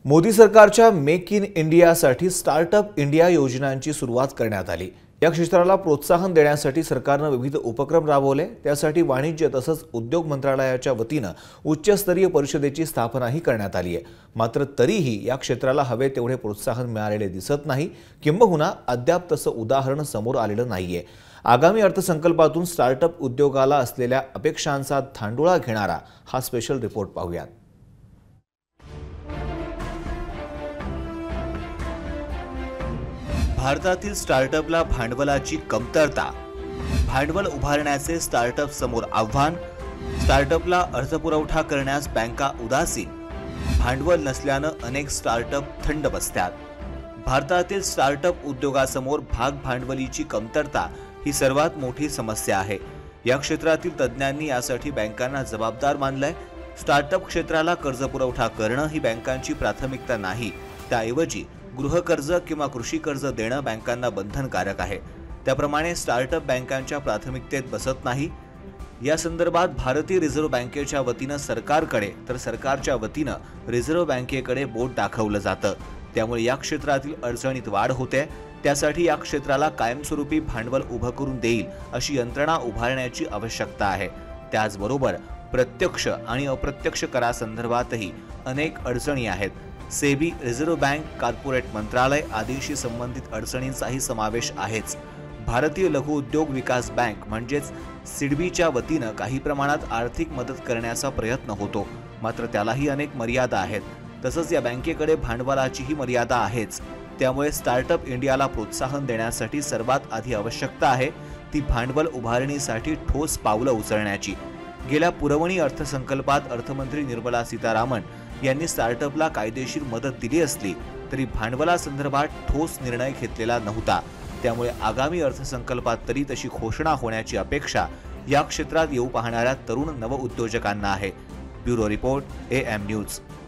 मोदी सरकारच्या make in इंडियासाठी startup India योजनांची सुरुवात करण्यात आली। या क्षेत्राला प्रोत्साहन देण्यासाठी सरकारने विविध उपक्रम राबवले। त्यासाठी वाणिज्य तसंच उद्योग मंत्रालयाच्या वतीने उच्चस्तरीय परिषदेची स्थापनाही करण्यात आली आहे। मात्र तरीही या क्षेत्राला हवे तेवढे प्रोत्साहन मिळालेले दिसत नाही, किंबहुना अद्याप तसं उदाहरण समोर आलेलं नाहीये। आगामी अर्थसंकल्पातून स्टार्टअप उद्योगाला असलेल्या अपेक्षांचा धांडोळा घेणारा हा स्पेशल रिपोर्ट पाहूया। भारतातील स्टार्टअपला भांडवलाची कमतरता, भांडवल उभारण्याचे स्टार्टअप समोर आव्हान, स्टार्टअपला अर्थपुरवठा करण्यास बँका उदासीन, भांडवल नसल्याने अनेक स्टार्टअप थंड बसतात। भारतातील स्टार्टअप उद्योगासमोर भांडवलीची कमतरता ही सर्वात मोठी समस्या आहे। या क्षेत्रातील तज्ञांनी यासाठी बँकांना जबाबदार मानलंय। स्टार्टअप क्षेत्राला कर्जपुरवठा करणं ही बँकांची प्राथमिकता नाही, त्याऐवजी गृहकर्ज किंवा कृषी कर्ज देणं बँकांना बंधनकारक आहे। त्याप्रमाणे स्टार्टअप बँकांच्या प्राथमिकतेत बसत नाही। या संदर्भात भारतीय रिझर्व्ह बँकेच्या वतीने सरकारकडे तर सरकारच्या वतीने रिझर्व्ह बँकेकडे बोट दाखवलं जातं। त्यामुळे या क्षेत्रातील अडचणीत वाढ होते। त्यासाठी या क्षेत्राला कायमस्वरूपी भांडवल उभं करून देईल अशी यंत्रणा उभारण्याची आवश्यकता आहे। त्याचबरोबर प्रत्यक्ष आणि अप्रत्यक्ष करासंदर्भातही अनेक अडचणी आहेत। सेबी, रिझर्व्ह बँक, कॉर्पोरेट मंत्रालय आदींशी संबंधित अडचणींचाही समावेश आहेच। भारतीय लघु उद्योग विकास बँक म्हणजेच सिडबीच्या वतीने काही प्रमाणात आर्थिक मदत करण्याचा प्रयत्न होतो, मात्र त्यालाही अनेक मर्यादा आहेत। तसंच या बँकेकडे भांडवलाचीही मर्यादा आहेच। त्यामुळे स्टार्टअप इंडियाला प्रोत्साहन देण्यासाठी सर्वात आधी आवश्यकता आहे ती भांडवल उभारणीसाठी ठोस पावलं उचलण्याची। गेल्या पुरवणी अर्थसंकल्पात अर्थमंत्री निर्मला सीतारामन यांनी स्टार्टअपला कायदेशीर मदत दिली असली तरी भांडवलासंदर्भात ठोस निर्णय घेतलेला नव्हता। त्यामुळे आगामी अर्थसंकल्पात तरी तशी घोषणा होण्याची अपेक्षा या क्षेत्रात येऊ पाहणाऱ्या तरुण नवउद्योजकांना आहे। Bureau report, AM news.